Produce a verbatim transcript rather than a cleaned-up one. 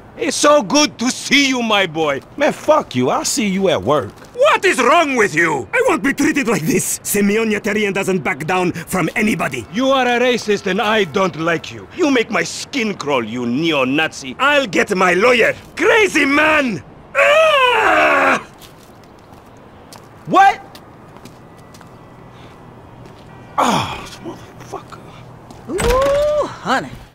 It's so good to see you, my boy. Man, fuck you. I'll see you at work. What is wrong with you? I won't be treated like this. Semyon Yetarian doesn't back down from anybody. You are a racist and I don't like you. You make my skin crawl, you neo-Nazi. I'll get my lawyer. Crazy man! Ah! What? Oh, this motherfucker. Ooh, honey.